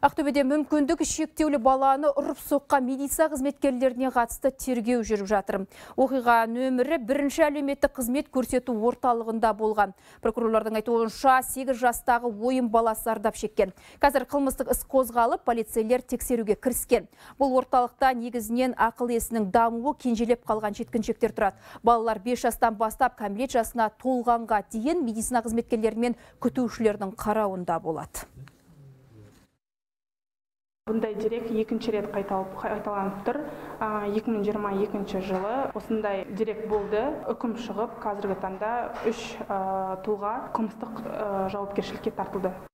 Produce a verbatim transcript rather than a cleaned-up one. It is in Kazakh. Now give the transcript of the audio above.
Ақтөбеде мүмкіндігі шектеулі баланы ұрып соққан медицина қызметкерлеріне қатысты тергеу жүріп жатыр. Оқиға нөмірі бірінші әлеуметтік қызмет көрсету орталығында болған. Прокурорлардың айтуынша сегіз жастағы ойын баласы зардап шеккен. Қазір қылмыстық іс қозғалып, полицейлер тексеруге кіріскен. Бұл орталықта негізінен ақыл есінің дамуы кенжелеп қалған жеткіншектер тұрады. Балалар бес жастан бастап кәмелет жасына толғанға дейін медицина қызметкерлері мен күтушілердің қарауында болады. Бұндай дерек екінші рет қайталанып тұр. екі мың жиырма екінші жылы осындай дерек болды. Үкім шығып, қазіргі таңда үш тұлға қылмыстық жауапкершілікке тартылды.